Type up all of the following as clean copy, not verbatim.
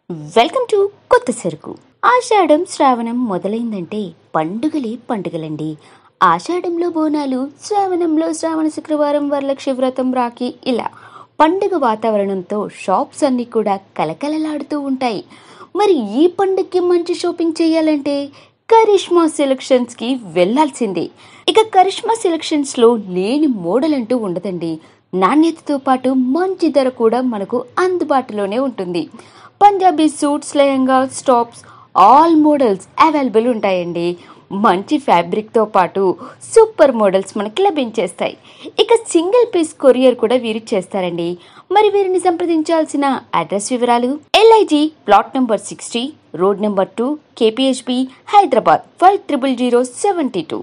Welcome to కొత్త సరుకు. ఆషాఢం శ్రావణం మొదలైందంటే పండుగలండి. ఆషాఢంలో బోనాలు, శ్రావణంలో శ్రావణ శుక్రవారం, వరలక్ష్మి వ్రతం, రాఖీ, ఇలా పండుగ వాతావరణంతో షాప్స్ అన్నీ కూడా కలకలలాడుతూ ఉంటాయి. మరి ఈ పండుగకి మంచి షాపింగ్ చేయాలంటే కరిష్మా సెలెక్షన్స్కి వెళ్లాల్సిందే. ఇక కరిష్మా సెలెక్షన్స్లో లేని మోడల్ అంటూ ఉండదండి. నాణ్యతతో పాటు మంచి ధర కూడా మనకు అందుబాటులోనే ఉంటుంది. Punjabi suits, lehengas, tops, all models available ఉంటాయండి. మంచి ఫ్యాబ్రిక్తో పాటు సూపర్ మోడల్స్ మనకి లభించేస్తాయి. ఇక సింగిల్ పీస్ కొరియర్ కూడా వీరు చేస్తారండి. మరి వీరిని సంప్రదించాల్సిన అడ్రస్ వివరాలు: LIG plot number 60, road number 2, KPHB, Hyderabad 500072.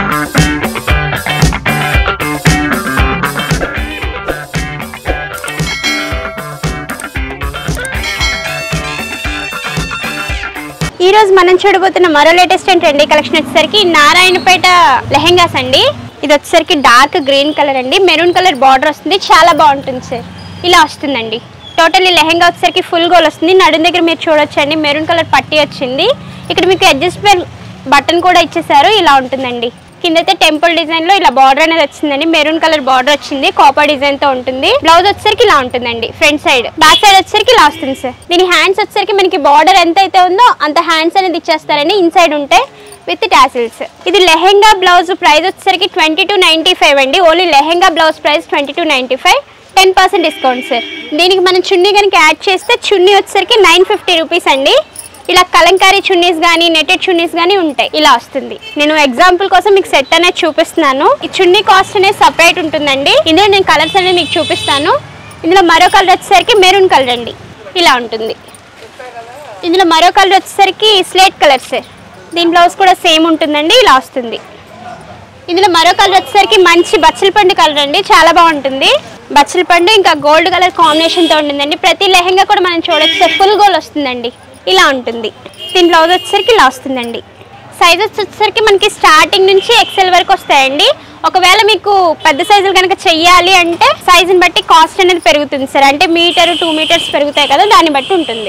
ఈ రోజు మనం చూడబోతున్న మరో లేటెస్ట్ అండ్ ట్రెండీ కలెక్షన్ వచ్చేసరికి నారాయణపేట లెహెంగాస్ అండి. ఇది వచ్చేసరికి డార్క్ గ్రీన్ కలర్ అండి, మెరూన్ కలర్ బార్డర్ వస్తుంది, చాలా బాగుంటుంది సార్. ఇలా వస్తుందండి. టోటల్లీ లెహెంగా వచ్చేసరికి ఫుల్ గోల్ వస్తుంది. నడుం దగ్గర మీరు చూడొచ్చండి, మెరూన్ కలర్ పట్టీ వచ్చింది. ఇక్కడ మీకు అడ్జస్టబుల్ బటన్ కూడా ఇచ్చేసారు. ఇలా ఉంటుందండి. కిందైతే టెంపుల్ డిజైన్ లో ఇలా బార్డర్ అనేది వచ్చిందండి. మెరూన్ కలర్ బార్డర్ వచ్చింది, కాపర్ డిజైన్ తో ఉంటుంది. బ్లౌజ్ వచ్చేసరికి ఇలా ఉంటుందండి. ఫ్రంట్ సైడ్, బ్యాక్ సైడ్ వచ్చేసరికి ఇలా వస్తుంది సార్. దీని హ్యాండ్స్ వచ్చేసరికి మనకి బార్డర్ ఎంత అయితే ఉందో అంత హ్యాండ్స్ అనేది ఇచ్చేస్తారండి. ఇన్సైడ్ ఉంటే విత్ టాసిల్స్. ఇది లెహెంగా బ్లౌజ్ ప్రైస్ వచ్చేసరికి 2295 అండి. Only lehenga blouse price 2295, 10% discount sir. దీనికి మనం చున్నీ కనుక యాడ్ చేస్తే చున్నీ వచ్చేసరికి 950 రూపీస్ అండి. ఇలా కలంకారీ చున్నీస్ కానీ నెటెడ్ చున్నీస్ కానీ ఉంటాయి. ఇలా వస్తుంది. నేను ఎగ్జాంపుల్ కోసం మీకు సెట్ అనేది చూపిస్తున్నాను. ఈ చున్నీ కాస్ట్ అనేది సపరేట్ ఉంటుందండి. ఇందులో నేను కలర్స్ అనేది మీకు చూపిస్తాను. ఇందులో మరో కలర్ వచ్చేసరికి మెరూన్ కలర్ అండి. ఇలా ఉంటుంది. ఇందులో మరో కలర్ వచ్చేసరికి స్లేట్ కలర్ సార్. దీని బ్లౌజ్ కూడా సేమ్ ఉంటుందండి. ఇలా వస్తుంది. ఇందులో మరో కలర్ వచ్చేసరికి మంచి బచ్చల పండు కలర్ అండి, చాలా బాగుంటుంది. బచ్చల పండు ఇంకా గోల్డ్ కలర్ కాంబినేషన్తో ఉంటుందండి. ప్రతి లెహెంగా కూడా మనం చూడొచ్చు సార్, ఫుల్ గోల్ వస్తుందండి. ఇలా ఉంటుంది. దీని బ్లౌజ్ వచ్చేసరికి ఇలా వస్తుందండి. సైజెస్ వచ్చేసరికి మనకి స్టార్టింగ్ నుంచి XL వరకు వస్తాయండి. ఒకవేళ మీకు పెద్ద సైజులు కనుక చెయ్యాలి అంటే సైజుని బట్టి కాస్ట్ అనేది పెరుగుతుంది సార్. అంటే మీటర్ 2 మీటర్స్ పెరుగుతాయి కదా, దాన్ని బట్టి ఉంటుంది.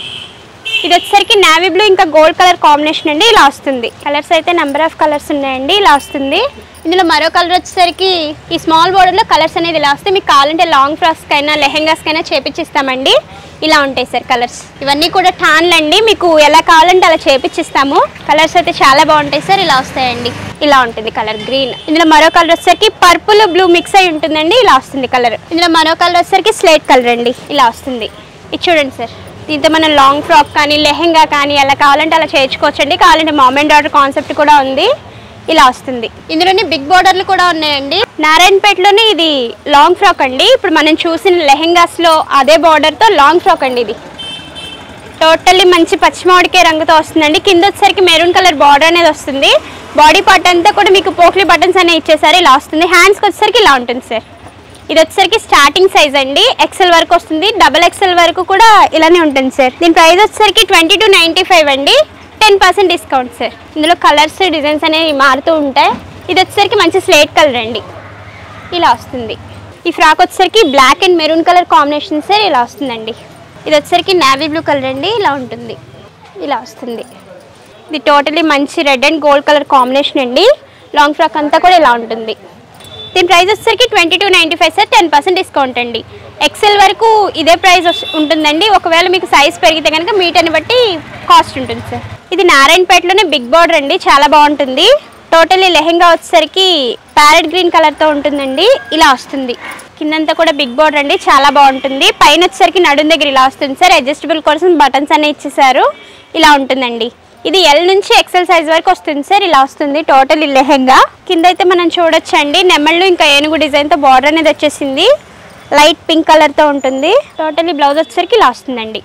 ఇది వచ్చేసరికి నావీ బ్లూ ఇంకా గోల్డ్ కలర్ కాంబినేషన్ అండి. ఇలా వస్తుంది. కలర్స్ అయితే నెంబర్ ఆఫ్ కలర్స్ ఉన్నాయండి. ఇలా వస్తుంది. ఇందులో మరో కలర్ వచ్చేసరికి ఈ స్మాల్ బోర్డర్లో కలర్స్ అనేది ఇలా వస్తాయి. మీకు కావాలంటే లాంగ్ ఫ్రాక్స్ కైనా లెహెంగాస్ కైనా చేపించిస్తామండి. ఇలా ఉంటాయి సార్ కలర్స్. ఇవన్నీ కూడా టాన్లు అండి, మీకు ఎలా కావాలంటే అలా చేపించిస్తాము. కలర్స్ అయితే చాలా బాగుంటాయి సార్. ఇలా వస్తాయండి. ఇలా ఉంటుంది కలర్ గ్రీన్. ఇందులో మరో కలర్ వచ్చేసరికి పర్పుల్ బ్లూ మిక్స్ అయి ఉంటుందండి. ఇలా వస్తుంది కలర్. ఇందులో మరో కలర్ వచ్చేసరికి స్లేట్ కలర్ అండి. ఇలా వస్తుంది. ఇది చూడండి సార్. దీంతో మనం లాంగ్ ఫ్రాక్ కానీ లెహెంగా కానీ ఎలా కావాలంటే అలా చేయించుకోవచ్చండి. కావాలంటే మామ్ అండ్ డాటర్ కాన్సెప్ట్ కూడా ఉంది. ఇలా వస్తుంది. ఇందులోనే బిగ్ బోర్డర్లు కూడా ఉన్నాయండి. నారాయణపేటలోనే ఇది లాంగ్ ఫ్రాక్ అండి. ఇప్పుడు మనం చూసిన లెహెంగాస్లో అదే బార్డర్తో లాంగ్ ఫ్రాక్ అండి. ఇది టోటల్లీ మంచి పచ్చిమామిడికాయ రంగుతో వస్తుందండి. కింద వచ్చేసరికి మెరూన్ కలర్ బార్డర్ అనేది వస్తుంది. బాడీ పార్ట్ అంతా కూడా మీకు పోక్లీ బటన్స్ అనేవి ఇచ్చేసారు. ఇలా వస్తుంది. హ్యాండ్స్కి వచ్చేసరికి ఇలా ఉంటుంది సార్. ఇది వచ్చేసరికి స్టార్టింగ్ సైజ్ అండి. XL వరకు వస్తుంది, XXL వరకు కూడా ఇలానే ఉంటుంది సార్. దీని ప్రైస్ వచ్చేసరికి 2295 అండి, 10% డిస్కౌంట్ సార్. ఇందులో కలర్స్ డిజైన్స్ అనేవి మారుతూ ఉంటాయి. ఇది వచ్చేసరికి మంచి స్లేట్ కలర్ అండి. ఇలా వస్తుంది. ఈ ఫ్రాక్ వచ్చేసరికి black and maroon colour combination sir. ఇలా వస్తుందండి. ఇది వచ్చేసరికి నావీ బ్లూ కలర్ అండి. ఇలా ఉంటుంది. ఇలా వస్తుంది. ఇది టోటలీ మంచి red and gold colour combination అండి. లాంగ్ ఫ్రాక్ అంతా కూడా ఇలా ఉంటుంది. దీని ప్రైస్ వచ్చేసరికి 2295 సార్, 10% డిస్కౌంట్ అండి. XL వరకు ఇదే ప్రైస్ ఉంటుందండి. ఒకవేళ మీకు సైజ్ పెరిగితే కనుక మీటర్ని బట్టి కాస్ట్ ఉంటుంది సార్. ఇది నారాయణపేటలోనే బిగ్ బార్డర్ అండి, చాలా బాగుంటుంది. టోటలీ లెహెంగా వచ్చేసరికి ప్యారెట్ గ్రీన్ కలర్తో ఉంటుందండి. ఇలా వస్తుంది. కిందంతా కూడా బిగ్ బార్డర్ అండి, చాలా బాగుంటుంది. పైన వచ్చేసరికి నడుం దగ్గర ఇలా వస్తుంది సార్. అడ్జస్టబుల్ కోసం బటన్స్ అనేవి ఇచ్చేసారు. ఇలా ఉంటుందండి. ఇది L నుంచి XL సైజ్ వరకు వస్తుంది సార్. ఇలా వస్తుంది టోటల్ లెహెంగా. కింద అయితే మనం చూడొచ్చండి, నెమళ్ళు ఇంకా ఏనుగు డిజైన్తో బార్డర్ అనేది వచ్చేసింది. లైట్ పింక్ కలర్తో ఉంటుంది. టోటలీ బ్లౌజ్ వచ్చేసరికి ఇలా వస్తుందండి.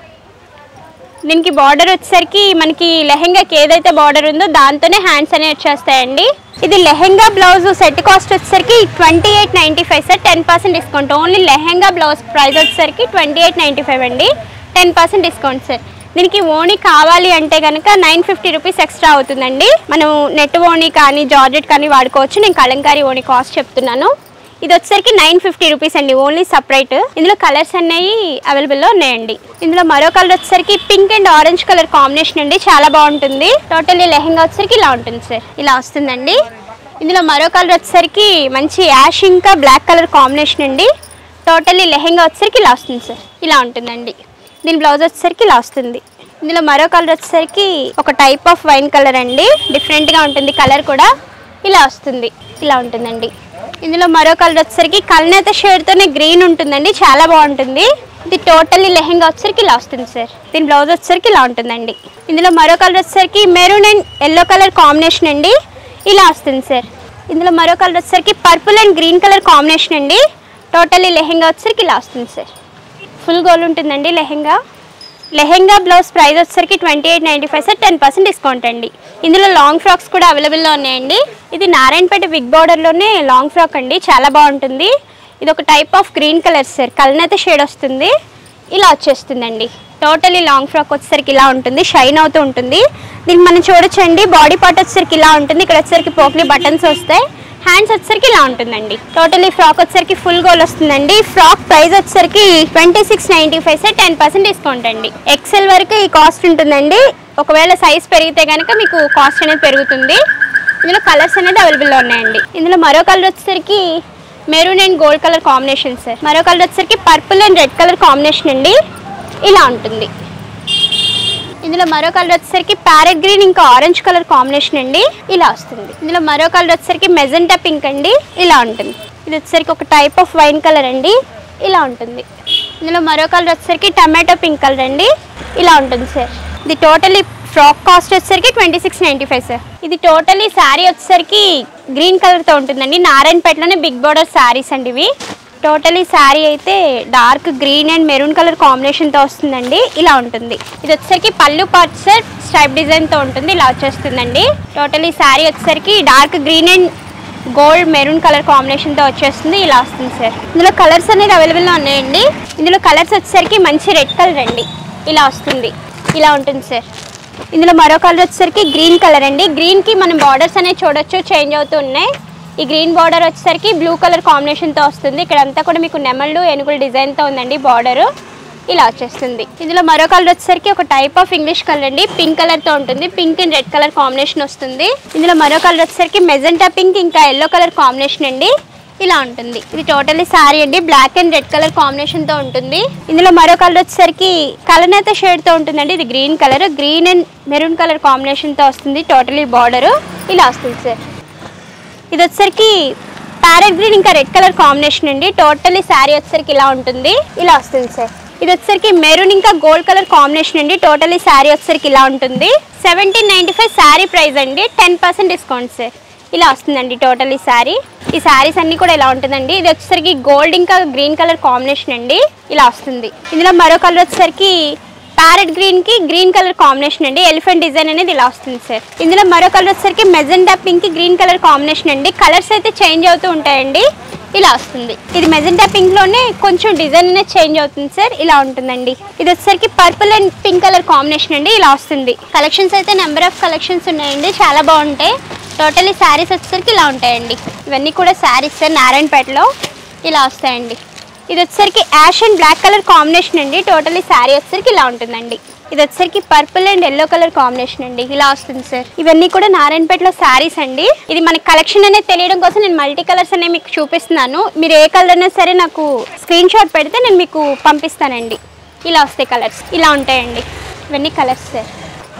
దీనికి బార్డర్ వచ్చేసరికి మనకి లెహెంగాకి ఏదైతే బార్డర్ ఉందో దాంతోనే హ్యాండ్స్ అనేవి వచ్చేస్తాయండి. ఇది లెహెంగా బ్లౌజ్ సెట్ కాస్ట్ వచ్చేసరికి 2895 sir, 10% discount. Only lehenga blouse price వచ్చేసరికి 2895 అండి, 10% డిస్కౌంట్ సార్. దీనికి ఓణి కావాలి అంటే కనుక 950 రూపీస్ ఎక్స్ట్రా అవుతుందండి. మనం నెట్ ఓణి కానీ జార్జెట్ కానీ వాడుకోవచ్చు. నేను కలంకారీ ఓణి కాస్ట్ చెప్తున్నాను. ఇది వచ్చేసరికి 950 రూపీస్ అండి, ఓన్లీ సపరేట్. ఇందులో కలర్స్ అనేవి అవైలబుల్లో ఉన్నాయండి. ఇందులో మరో కలర్ వచ్చేసరికి pink and orange colour combination అండి, చాలా బాగుంటుంది. టోటల్ లెహెంగా వచ్చేసరికి ఇలా ఉంటుంది సార్, ఇలా వస్తుందండి. ఇందులో మరో కలర్ వచ్చేసరికి మంచి యాష్ ఇంకా బ్లాక్ కలర్ కాంబినేషన్ అండి. టోటల్లీ లెహెంగా వచ్చేసరికి ఇలా వస్తుంది సార్, ఇలా ఉంటుందండి. దీని బ్లౌజ్ వచ్చేసరికి ఇలా వస్తుంది. ఇందులో మరో కలర్ వచ్చేసరికి ఒక టైప్ ఆఫ్ వైన్ కలర్ అండి, డిఫరెంట్గా ఉంటుంది కలర్ కూడా, ఇలా వస్తుంది, ఇలా ఉంటుందండి. ఇందులో మరో కలర్ వచ్చేసరికి కల్నేత షేడ్తోనే గ్రీన్ ఉంటుందండి, చాలా బాగుంటుంది. ఇది టోటల్లీ లెహెంగా వచ్చేసరికి ఇలా వస్తుంది సార్. దీని బ్లౌజ్ వచ్చేసరికి ఇలా ఉంటుందండి. ఇందులో మరో కలర్ వచ్చేసరికి maroon and yellow colour combination అండి, ఇలా వస్తుంది సార్. ఇందులో మరో కలర్ వచ్చేసరికి purple and green colour combination అండి. టోటల్లీ లెహెంగా వచ్చేసరికి ఇలా వస్తుంది సార్. ఫుల్ గోల్ ఉంటుందండి లెహెంగా బ్లౌజ్ ప్రైస్ వచ్చేసరికి 2895 సార్, 10% డిస్కౌంట్ అండి. ఇందులో లాంగ్ ఫ్రాక్స్ కూడా అవైలబుల్లో ఉన్నాయండి. ఇది నారాయణపేట బిగ్ బార్డర్లోనే లాంగ్ ఫ్రాక్ అండి, చాలా బాగుంటుంది. ఇది ఒక type of green colour sir, కల్నేత షేడ్ వస్తుంది, ఇలా వచ్చేస్తుందండి. టోటలీ లాంగ్ ఫ్రాక్ వచ్చేసరికి ఇలా ఉంటుంది, షైన్ అవుతూ ఉంటుంది. దీన్ని మనం చూడొచ్చండి. బాడీ పార్ట్ వచ్చేసరికి ఇలా ఉంటుంది, ఇక్కడ వచ్చేసరికి పోక్లీ బటన్స్ వస్తాయి. హ్యాండ్స్ వచ్చేసరికి ఇలా ఉంటుందండి. టోటలీ ఫ్రాక్ వచ్చేసరికి ఫుల్ గోల్ వస్తుందండి. ఫ్రాక్ ప్రైస్ వచ్చేసరికి 2695 సార్, 10% డిస్కౌంట్ అండి. ఎక్సెల్ వరకు ఈ కాస్ట్ ఉంటుందండి. ఒకవేళ సైజ్ పెరిగితే కనుక మీకు కాస్ట్ అనేది పెరుగుతుంది. ఇందులో కలర్స్ అనేది అవైలబుల్లో ఉన్నాయండి. ఇందులో మరో కలర్ వచ్చేసరికి maroon and gold colour combination sir. మరో కలర్ వచ్చేసరికి purple and red colour combination అండి, ఇలా ఉంటుంది. ఇందులో మరో కలర్ వచ్చేసరికి ప్యారెట్ గ్రీన్ ఇంకా ఆరెంజ్ కలర్ కాంబినేషన్ అండి, ఇలా వస్తుంది. ఇందులో మరో కలర్ వచ్చేసరికి మెజెంటా పింక్ అండి, ఇలా ఉంటుంది. ఇది వచ్చేసరికి ఒక టైప్ ఆఫ్ వైన్ కలర్ అండి, ఇలా ఉంటుంది. ఇందులో మరో కలర్ వచ్చేసరికి టమాటో పింక్ కలర్ అండి, ఇలా ఉంటుంది సార్. ఇది టోటలీ ఫ్రాక్ కాస్ట్ వచ్చేసరికి 2695 సార్. ఇది టోటలీ శారీ వచ్చేసరికి గ్రీన్ కలర్తో ఉంటుందండి. నారాయణపేటలోనే బిగ్ బార్డర్ శారీస్ అండి ఇవి. టోటలీ శారీ అయితే dark green and maroon colour కాంబినేషన్తో వస్తుందండి, ఇలా ఉంటుంది. ఇది వచ్చేసరికి పళ్ళు పార్ట్ సార్, స్ట్రైప్ డిజైన్తో ఉంటుంది, ఇలా వచ్చేస్తుందండి. టోటలీ శారీ వచ్చేసరికి dark green and gold maroon colour కాంబినేషన్తో వచ్చేస్తుంది, ఇలా వస్తుంది సార్. ఇందులో కలర్స్ అనేది అవైలబుల్లో ఉన్నాయండి. ఇందులో కలర్స్ వచ్చేసరికి మంచి రెడ్ కలర్ అండి, ఇలా వస్తుంది, ఇలా ఉంటుంది సార్. ఇందులో మరో కలర్ వచ్చేసరికి గ్రీన్ కలర్ అండి. గ్రీన్కి మనం బార్డర్స్ అనేవి చూడొచ్చు, చేంజ్ అవుతూ ఉన్నాయి. ఈ గ్రీన్ బార్డర్ వచ్చేసరికి బ్లూ కలర్ కాంబినేషన్తో వస్తుంది. ఇక్కడంతా కూడా మీకు నెమళ్ళు ఏనుగుల డిజైన్తో ఉందండి బార్డరు, ఇలా వచ్చేస్తుంది. ఇందులో మరో కలర్ వచ్చేసరికి ఒక టైప్ ఆఫ్ ఇంగ్లీష్ కలర్ అండి, పింక్ కలర్తో ఉంటుంది. Pink and red colour combination వస్తుంది. ఇందులో మరో కలర్ వచ్చేసరికి మెజెంటా పింక్ ఇంకా ఎల్లో కలర్ కాంబినేషన్ అండి, ఇలా ఉంటుంది. ఇది టోటలీ శారీ అండి, బ్లాక్ అండ్ రెడ్ కలర్ కాంబినేషన్తో ఉంటుంది. ఇందులో మరో కలర్ వచ్చేసరికి కలనేత షేడ్తో ఉంటుందండి. ఇది green colour, green and maroon colour కాంబినేషన్తో వస్తుంది. టోటలీ బార్డరు ఇలా వస్తుంది సార్. ఇది వచ్చేసరికి ప్యారెట్ గ్రీన్ ఇంకా రెడ్ కలర్ కాంబినేషన్ అండి. టోటలీ శారీ వచ్చేసరికి ఇలా ఉంటుంది, ఇలా వస్తుంది సార్. ఇది వచ్చేసరికి మెరూన్ ఇంకా గోల్డ్ కలర్ కాంబినేషన్ అండి. టోటలీ శారీ వచ్చేసరికి ఇలా ఉంటుంది. 1795 శారీ ప్రైస్ అండి, 10% డిస్కౌంట్ సార్, ఇలా వస్తుందండి టోటలీ శారీ. ఈ శారీస్ అన్నీ కూడా ఇలా ఉంటుందండి. ఇది వచ్చేసరికి గోల్డ్ ఇంకా గ్రీన్ కలర్ కాంబినేషన్ అండి, ఇలా వస్తుంది. ఇందులో మరో కలర్ వచ్చేసరికి ప్యారెట్ గ్రీన్ కి గ్రీన్ కలర్ కాంబినేషన్ అండి, ఎలిఫెంట్ డిజైన్ అనేది ఇలా వస్తుంది సార్. ఇందులో మరో కలర్ వచ్చేసరికి magenta pink green colour combination అండి. కలర్స్ అయితే చేంజ్ అవుతూ ఉంటాయండి, ఇలా వస్తుంది. ఇది మెజెంటా పింక్ లోనే కొంచెం డిజైన్ అనేది చేంజ్ అవుతుంది సార్, ఇలా ఉంటుందండి. ఇది వచ్చేసరికి purple and pink colour combination అండి, ఇలా వస్తుంది. కలెక్షన్స్ అయితే నెంబర్ ఆఫ్ కలెక్షన్స్ ఉన్నాయండి, చాలా బాగుంటాయి. టోటలీ శారీస్ వచ్చేసరికి ఇలా ఉంటాయండి. ఇవన్నీ కూడా శారీస్ సార్, నారాయణపేటలో ఇలా వస్తాయండి. ఇది వచ్చేసరికి ash and black colour combination అండి. టోటలీ శారీ వచ్చేసరికి ఇలా ఉంటుందండి. ఇది వచ్చేసరికి purple and yellow colour combination అండి, ఇలా వస్తుంది సార్. ఇవన్నీ కూడా నారాయణపేటలో శారీస్ అండి. ఇది మన కలెక్షన్ అనేది తెలియడం కోసం నేను మల్టీ కలర్స్ అనేవి మీకు చూపిస్తున్నాను. మీరు ఏ కలర్ అయినా సరే నాకు స్క్రీన్ షాట్ పెడితే నేను మీకు పంపిస్తానండి. ఇలా వస్తాయి కలర్స్, ఇలా ఉంటాయండి. ఇవన్నీ కలర్స్ సార్.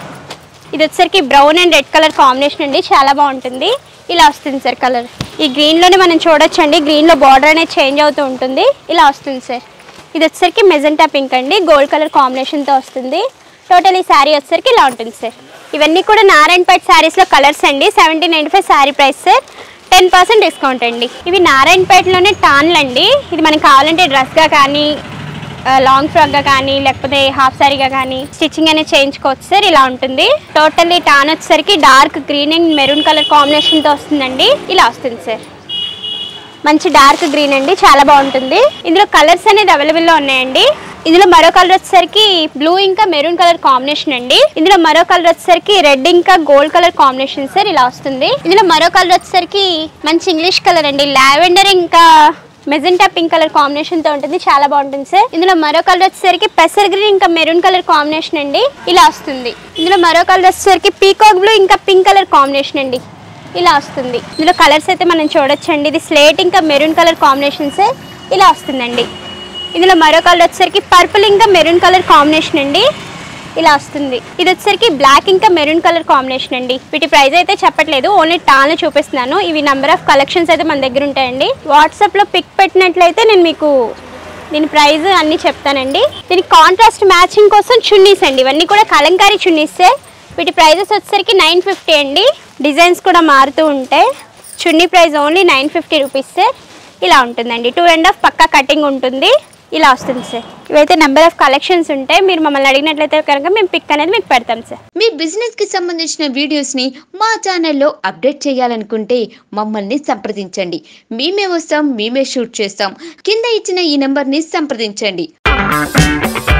ఇది వచ్చేసరికి brown and red colour combination అండి, చాలా బాగుంటుంది, ఇలా వస్తుంది సార్ కలర్. ఈ గ్రీన్లోనే మనం చూడొచ్చండి, గ్రీన్లో బార్డర్ అనేది చేంజ్ అవుతూ ఉంటుంది, ఇలా వస్తుంది సార్. ఇది వచ్చేసరికి మెజెంటా పింక్ అండి, గోల్డ్ కలర్ కాంబినేషన్తో వస్తుంది. టోటల్ ఈ శారీ వచ్చేసరికి ఇలా ఉంటుంది సార్. ఇవన్నీ కూడా నారాయణపేట శారీస్లో కలర్స్ అండి. 1795 శారీ ప్రైస్ సార్, 10% డిస్కౌంట్ అండి. ఇవి నారాయణపేటలోనే టాన్లు అండి. ఇది మనకి కావాలంటే డ్రెస్గా కానీ లాంగ్ ఫ్రాక్గా కానీ లేకపోతే హాఫ్ శారీగా కానీ స్టిచ్చింగ్ అనేది చేయించుకోవచ్చు సార్, ఇలా ఉంటుంది. టోటల్లీ టాన్ వచ్చేసరికి dark green and maroon colour కాంబినేషన్తో వస్తుందండి, ఇలా వస్తుంది సార్. మంచి డార్క్ గ్రీన్ అండి, చాలా బాగుంటుంది. ఇందులో కలర్స్ అనేది అవైలబుల్లో ఉన్నాయండి. ఇందులో మరో కలర్ వచ్చేసరికి బ్లూ ఇంకా మెరూన్ కలర్ కాంబినేషన్ అండి. ఇందులో మరో కలర్ వచ్చేసరికి రెడ్ ఇంకా గోల్డ్ కలర్ కాంబినేషన్ సార్ ఇలా వస్తుంది. ఇందులో మరో కలర్ వచ్చేసరికి మంచి ఇంగ్లీష్ కలర్ అండి, లావెండర్ ఇంకా మెజెంటా పింక్ కలర్ కాంబినేషన్ తో ఉంటుంది, చాలా బాగుంటుంది సార్. ఇందులో మరో కలర్ వచ్చేసరికి పెసర్ గ్రీన్ ఇంకా మెరూన్ కలర్ కాంబినేషన్ అండి ఇలా వస్తుంది. ఇందులో మరో కలర్ వచ్చేసరికి పీకాక్ బ్లూ ఇంకా పింక్ కలర్ కాంబినేషన్ అండి ఇలా వస్తుంది. ఇందులో కలర్స్ అయితే మనం చూడొచ్చండి. ఇది స్లేట్ ఇంకా మెరూన్ కలర్ కాంబినేషన్ సార్ ఇలా వస్తుందండి. ఇందులో మరో కలర్ వచ్చేసరికి పర్పుల్ ఇంకా మెరూన్ కలర్ కాంబినేషన్ అండి ఇలా వస్తుంది. ఇది వచ్చేసరికి బ్లాక్ ఇంకా మెరూన్ కలర్ కాంబినేషన్ అండి. వీటి ప్రైస్ అయితే చెప్పట్లేదు, ఓన్లీ టాన్లో చూపిస్తున్నాను. ఇవి నెంబర్ ఆఫ్ కలెక్షన్స్ అయితే మన దగ్గర ఉంటాయండి. వాట్సాప్లో పిక్ పెట్టినట్లయితే నేను మీకు దీని ప్రైస్ అన్నీ చెప్తానండి. దీనికి కాంట్రాస్ట్ మ్యాచింగ్ కోసం చున్నీస్ అండి, ఇవన్నీ కూడా కలంకారీ చున్నీసే. వీటి ప్రైజెస్ వచ్చేసరికి 950 అండి. డిజైన్స్ కూడా మారుతూ ఉంటాయి. Chunni price only 950 rupees sir ఇలా ఉంటుందండి. 2.5 పక్కా కటింగ్ ఉంటుంది ఇలా వస్తుంది సార్. ఇవైతే నెంబర్ ఆఫ్ కలెక్షన్స్ ఉంటాయి. మీరు మమ్మల్ని అడిగినట్లయితే కనుక మేము పిక్ అనేది మీకు పెడతాం సార్. మీ బిజినెస్ కి సంబంధించిన వీడియోస్ ని మా ఛానల్లో అప్డేట్ చేయాలనుకుంటే మమ్మల్ని సంప్రదించండి. మేమే వస్తాం, మేమే షూట్ చేస్తాం. కింద ఇచ్చిన ఈ నెంబర్ ని సంప్రదించండి.